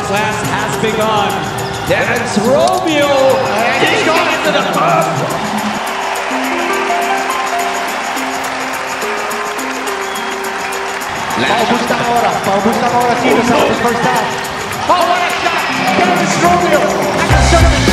class has begun. Terrence, Romeo, he's going into the pump. Paubos ng oras dito sa first half. Oh, what a shot! Terrence, Romeo, at the